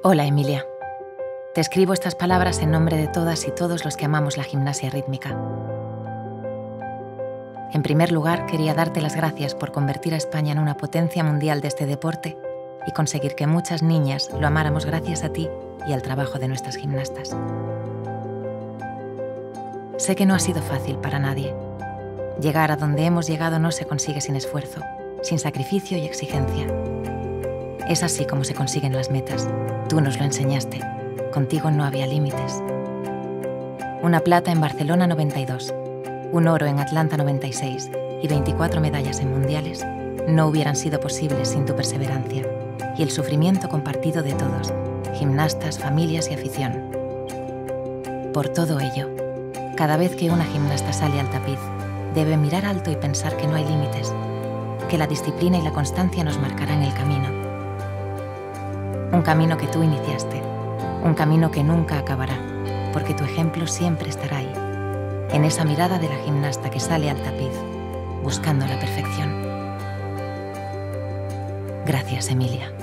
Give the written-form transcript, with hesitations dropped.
Hola, Emilia. Te escribo estas palabras en nombre de todas y todos los que amamos la gimnasia rítmica. En primer lugar, quería darte las gracias por convertir a España en una potencia mundial de este deporte y conseguir que muchas niñas lo amáramos gracias a ti y al trabajo de nuestras gimnastas. Sé que no ha sido fácil para nadie. Llegar a donde hemos llegado no se consigue sin esfuerzo, sin sacrificio y exigencia. Es así como se consiguen las metas. Tú nos lo enseñaste. Contigo no había límites. Una plata en Barcelona 92, un oro en Atlanta 96 y 24 medallas en mundiales no hubieran sido posibles sin tu perseverancia y el sufrimiento compartido de todos, gimnastas, familias y afición. Por todo ello, cada vez que una gimnasta sale al tapiz, debe mirar alto y pensar que no hay límites, que la disciplina y la constancia nos marcarán el camino. Un camino que tú iniciaste, un camino que nunca acabará, porque tu ejemplo siempre estará ahí, en esa mirada de la gimnasta que sale al tapiz, buscando la perfección. Gracias, Emilia.